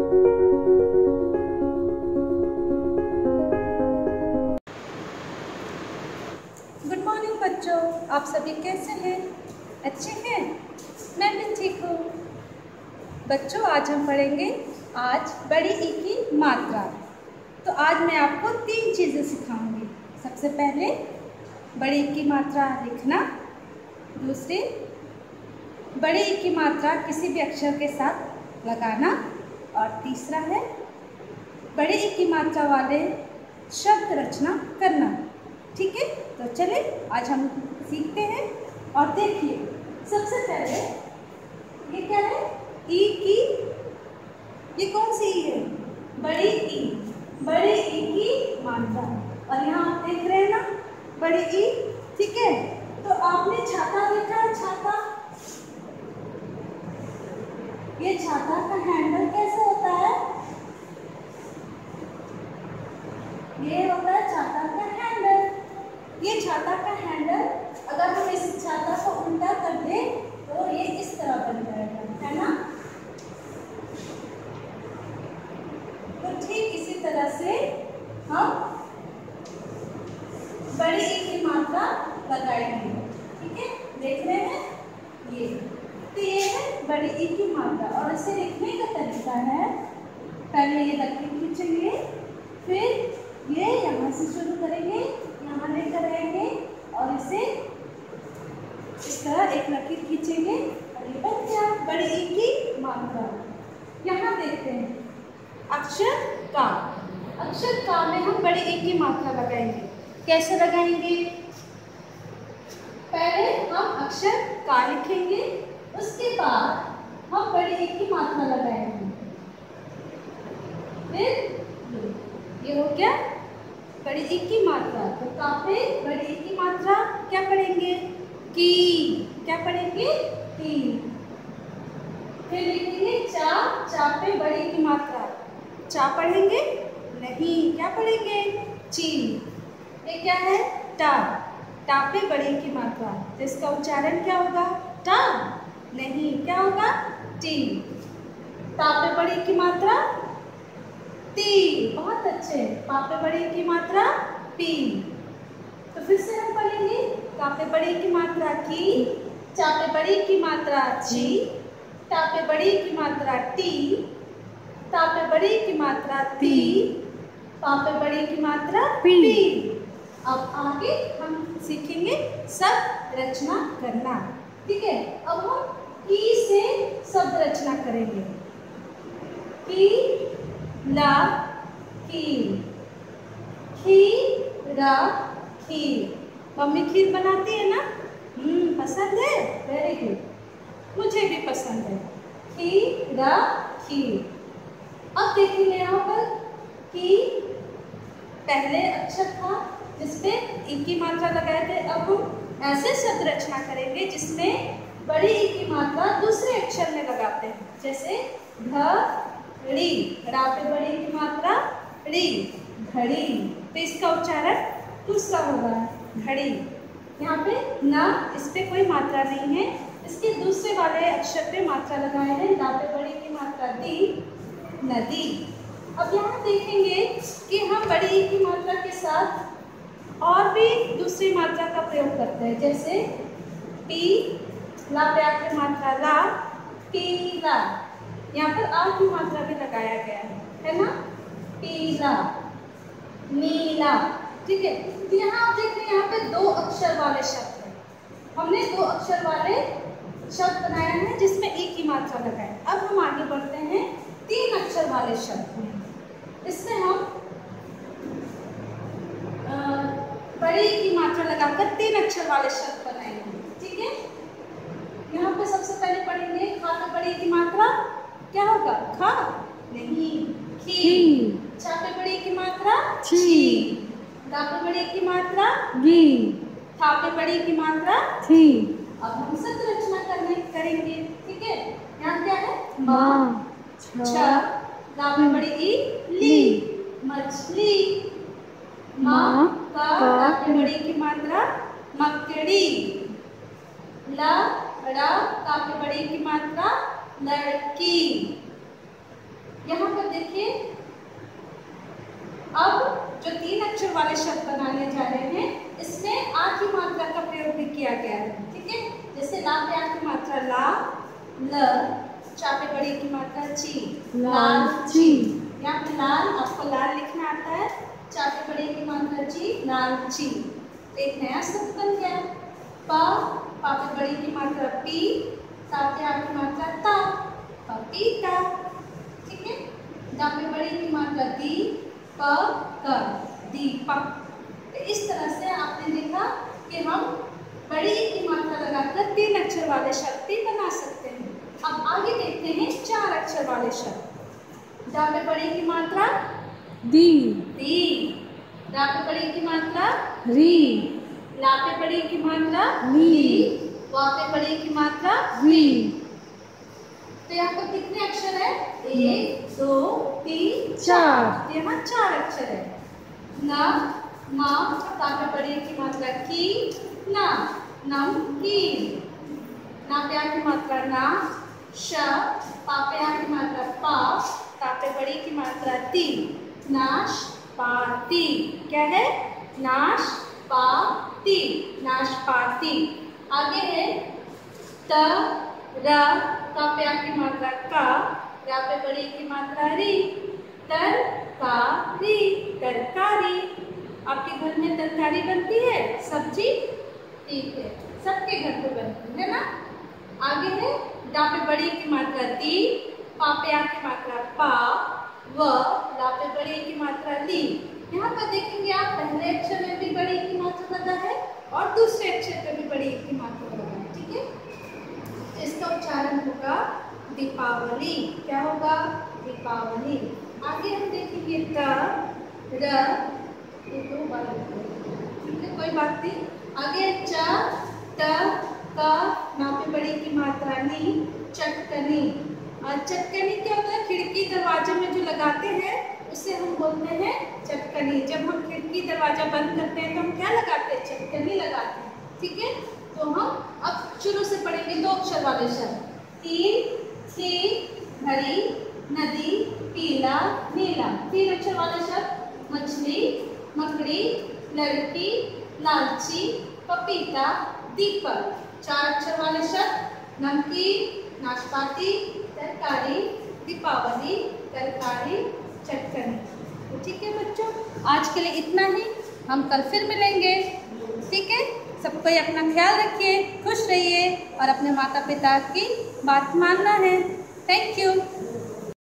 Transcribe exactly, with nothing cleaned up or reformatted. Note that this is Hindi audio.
गुड मॉर्निंग बच्चों, आप सभी कैसे हैं? अच्छे हैं? मैं भी ठीक हूँ। बच्चों, आज हम पढ़ेंगे आज बड़ी ई की मात्रा। तो आज मैं आपको तीन चीज़ें सिखाऊंगी। सबसे पहले बड़ी ई की मात्रा लिखना, दूसरी बड़ी ई की मात्रा किसी भी अक्षर के साथ लगाना, और तीसरा है बड़ी ई की मात्रा वाले शब्द रचना करना। ठीक है, तो चले आज हम सीखते हैं। और देखिए, सबसे पहले ये क्या है? ई की, ये कौन सी ई है? बड़ी ई, बड़ी ई की मात्रा। और यहाँ आप देख रहे हैं ना बड़ी ई, ठीक है। तो आपने छाता देखा है? छाता, ये छाता का हैंडल कैसे होता है? ये होता है छाता का हैंडल। ये छाता का हैंडल अगर हम इस छाता को उल्टा कर दें तो ये इस तरह बन जाएगा, है ना। तो ठीक इसी तरह से हम बड़ी ई की मात्रा लगाएंगे। ठीक है, देख रहे हैं ये, तो ये है बड़ी ई की मात्रा। और इसे लिखने का तरीका है, पहले ये लकीर खींचेंगे, फिर ये यहाँ से शुरू करेंगे, यहाँ लेकर आएंगे और इसे इस तरह एक लकीर खींचेंगे और ये बन गया बड़ी ई की मात्रा। यहाँ देखते हैं अक्षर का, अक्षर का में हम बड़ी ई की मात्रा लगाएंगे। कैसे लगाएंगे? पहले हम अक्षर का लिखेंगे, उसके बाद हम बड़ी ई की मात्रा लगाएंगे। फिर ये हो गया बड़ी ई की मात्रा। तो का पे बड़ी ई की मात्रा क्या पढ़ेंगे? की। क्या पढ़ेंगे? की। फिर लिखेंगे चा, चा पे बड़ी ई की मात्रा, चा पढ़ेंगे नहीं, क्या पढ़ेंगे? ची। ये क्या है? टा, टा पे बड़ी ई की मात्रा, तो इसका उच्चारण क्या होगा? टा नहीं, क्या होगा? टी। ता पे बड़ी ई की मात्रा ती। बहुत अच्छे। पा पे बड़ी की मात्रा पी। तो फिर से हम पढ़ेंगे का पे बड़ी की मात्रा की, चा पे बड़ी की मात्रा ची, टा पे बड़ी की मात्रा टी, ता पे बड़ी की मात्रा ती, पा पे बड़ी की मात्रा पी। अब आगे हम सीखेंगे सब रचना करना। ठीक है, अब हम की से शब्द रचना करेंगे। की, ला, खीर, खीरा, खीर। मम्मी खीर बनाती है ना? हम्म, पसंद है? वेरी गुड, मुझे भी पसंद है। खीरा, खीर। अब देखेंगे यहाँ पर कि पहले अक्षर था जिसपे ई की मात्रा लगाए थे। अब हम ऐसे शब्द रचना करेंगे जिसमें बड़ी ई की मात्रा दूसरे अक्षर में लगाते हैं। जैसे घड़ी, रा पे बड़ी की मात्रा री, घड़ी। तो इसका उच्चारण दूसरा होगा, घड़ी। यहाँ पे ना, इस पे कोई मात्रा नहीं है, इसके दूसरे वाले अक्षर पे मात्रा लगाए हैं। ला पे बड़ी की मात्रा दी, नदी। अब यहाँ देखेंगे कि हम बड़ी ई की मात्रा के साथ और भी दूसरी मात्रा का प्रयोग करते हैं। जैसे पी, ला पे आके मात्रा ला, पीला। यहाँ पर आ की मात्रा भी लगाया गया है, है ना। पीला, नीला। ठीक है, तो यहाँ आप देख रहे हैं यहाँ पे दो अक्षर वाले शब्द हैं। हमने दो अक्षर वाले शब्द बनाया है जिसमें ई की मात्रा लगाए। अब हम आगे बढ़ते हैं तीन अक्षर वाले शब्द में। इसमें हम बड़ी ई की मात्रा लगाकर तीन अक्षर वाले शब्द बनाएंगे। ठीक है, यहाँ पे सबसे पहले पढ़ेंगे खा पे बड़ी की मात्रा क्या होगा? खा नहीं, खी। छा पे बड़ी की मात्रा छी, गा पे बड़ी की मात्रा गी, था पे बड़ी की मात्रा थी। अब हम शब्द रचना करने करेंगे। ठीक है, यहाँ क्या है? माँ, छ, ला पे बड़ी ई ली, मछली। माँ का, ला पे बड़ी की मात्रा मकड़ी, ला, रा, का पे बड़ी की मात्रा लड़की, यहाँ पर देखिए, अब जो तीन अक्षर वाले शब्द बनाने जा रहे हैं, इसमें आ की मात्रा का प्रयोग भी किया गया है। ठीक है, जैसे ला पे आ की मात्रा ला, ल, चा पे बड़ी की मात्रा ची, लाल ची। यहाँ पे लाल, आपको लाल लिखना आता है, चा पे बड़ी की मात्रा ची, लाल ची। तो एक नया शब्द बन गया। प, पा पे बड़ी की मात्रा पी, ता पे आ की मात्रा ता, पपीता। ठीक है, दा पे बड़ी की मात्रा दी, प, क, दीपक। तो इस तरह से आपने देखा कि हम बड़ी की मात्रा लगाकर तीन अक्षर वाले शब्द भी बना सकते हैं। अब आगे देखते हैं चार अक्षर वाले शब्द। दा पे बड़ी की मात्रा दी, दी, रा पे बड़ी की मात्रा री, ला पे बड़ी की मात्रा ली, वा पे बड़ी की मात्रा वी। तो यहाँ पर कितने अक्षर है? एक, दो, तीन, चार। यहाँ चार अक्षर है। न, मा, ता पे बड़ी की मात्रा की, ना, नम, की। ना पे आ की मात्रा ना, श, पा पे आ की मात्रा पा, ता पे बड़ी की मात्रा ती, नाश पाती। क्या है? नाश पाती, नाशपाती। आगे है त, र, का पे आ की मात्रा का, रा पे बड़ी की मात्रा री, तरकारी, तरकारी। आपके घर में तरकारी बनती है? सब्जी? ठीक है, सबके घर पे बनती है ना। आगे है डा पे बड़ी की मात्रा दी, पा पे आ की मात्रा पा, व, ला पे बड़ी की मात्रा ली। यहाँ पर देखेंगे आप, पहले अक्षर में भी बड़ी की मात्रा लगा है और दूसरे अक्षर में भी बड़ी की मात्रा लगा है। ठीक है, इसका उच्चारण होगा दीपावली। क्या होगा? दीपावली। आगे हम देखेंगे त, र, ये दो बार, ठीक है, कोई बात नहीं। आगे च, त, क, ना पे बड़ी की मात्रा नी, चटकनी। और चटकनी क्या होता है? खिड़की दरवाजे में जो लगाते हैं उसे हम बोलते हैं चटकनी। जब हम खिड़की दरवाजा बंद करते हैं तो हम क्या लगाते हैं? चटकनी लगाते हैं। ठीक है, तो हम अब शुरू से पढ़ेंगे दो अक्षर वाले शब्द। तीन, थी, घड़ी, नदी, पीला, नीला। तीन अक्षर वाले शब्द, मछली, मकड़ी, लड़की, लालची, पपीता, दीपक। चार अक्षर वाले शब्द, नमकीन, नाशपाती, तरकारी, दीपावली, तरकारी, चटकनी। तो ठीक है बच्चों, आज के लिए इतना ही। हम कल फिर मिलेंगे। ठीक है, सबको अपना ख्याल रखिए, खुश रहिए और अपने माता पिता की बात मानना है। Thank you.